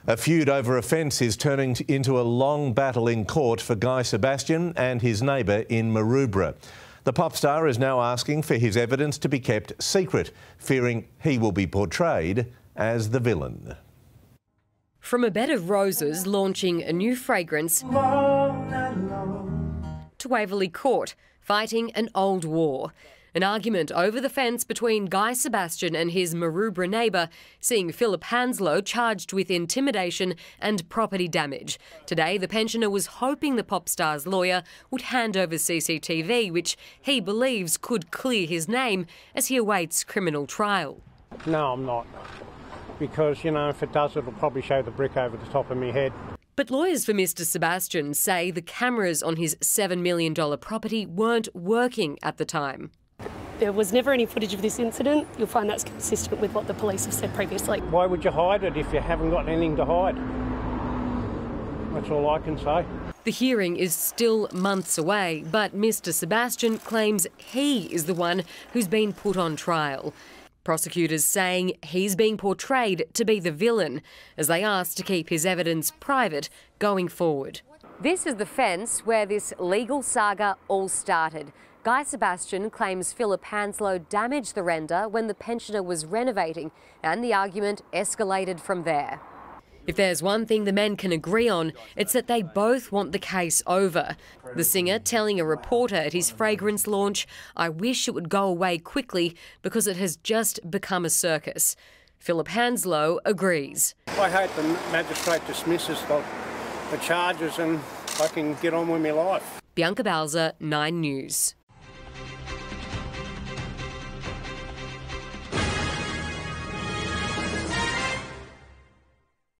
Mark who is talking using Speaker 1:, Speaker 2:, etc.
Speaker 1: A feud over a fence is turning into a long battle in court for Guy Sebastian and his neighbour in Maroubra. The pop star is now asking for his evidence to be kept secret, fearing he will be portrayed as the villain.
Speaker 2: From a bed of roses launching a new fragrance to Waverley Court, fighting an old war. An argument over the fence between Guy Sebastian and his Maroubra neighbour, seeing Philip Hanslow charged with intimidation and property damage. Today, the pensioner was hoping the pop star's lawyer would hand over CCTV, which he believes could clear his name as he awaits criminal trial.
Speaker 3: No, I'm not. Because, you know, if it does, it'll probably show the brick over the top of my head.
Speaker 2: But lawyers for Mr Sebastian say the cameras on his $7 million property weren't working at the time.
Speaker 4: There was never any footage of this incident. You'll find that's consistent with what the police have said previously.
Speaker 3: Why would you hide it if you haven't got anything to hide? That's all I can say.
Speaker 2: The hearing is still months away, but Mr Sebastian claims he is the one who's been put on trial. Prosecutors saying he's being portrayed to be the villain as they ask to keep his evidence private going forward. This is the fence where this legal saga all started. Guy Sebastian claims Philip Hanslow damaged the render when the pensioner was renovating, and the argument escalated from there. If there's one thing the men can agree on, it's that they both want the case over. The singer telling a reporter at his fragrance launch, "I wish it would go away quickly because it has just become a circus." Philip Hanslow agrees.
Speaker 3: I hope the magistrate dismisses the charges and I can get on with my life.
Speaker 2: Bianca Balza, 9 News.